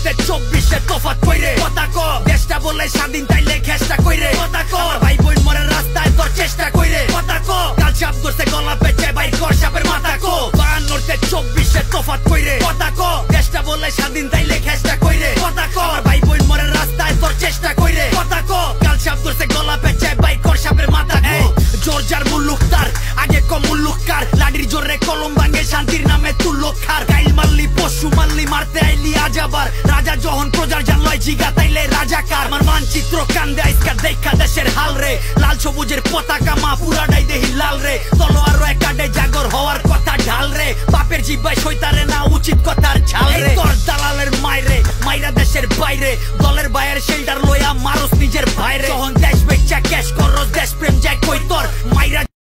নড়তে 24-এ তফাৎ কইরে কথা ক দেশটা বলে স্বাধীন তাইলে খেসটা কইরে কথা ক ভাই বোন মরে রাস্তায় তোর চেষ্টা কইরে কথা ক কাল সাপ ধরছে গলা পেঁচে বাইর কর সাপের মাথা ক নড়তে 24-এ তফাৎ কইরে কথা ক দেশটা বলে স্বাধীন তাইলে খেসটা কইরে কথা ক ভাই বোন মরে রাস্তায় তোর চেষ্টা কইরে কথা ক কাল সাপ ধরছে গলা পেঁচে বাইর কর সাপের মাথা ক জোরজার মুল্লুক তার আগে কম মুল্লুকার লাডির জোরে কলম ভাঙে শান্তির নামে তুল্লক খার গাইল মারলি পশু মারলি মারতে আইলি আজ আবার রাজা যখন প্রজার জানলয় জিগা তাইলে রাজাকার আমার মানচিত্র কান্দে আইসকার দেখা দেশের হাল রে লাল সবুজের পতাকা মা পুরাটাই দেহি লাল রে তলোয়ারও একাডে জাগর হওয়ার কথা ঢাল রে বাপের জিব্বায় সইতারে না উচিত কথার ছাল রে তোর দালালের মাইরে মাইরা দেশের বাইরে দলের বাইরের শেল্টার লইয়া মারস নিজের ভাইরে তখন দেশ বেচা ক্যাশ করস দেশ প্রেম যায় কই তোর মাইরা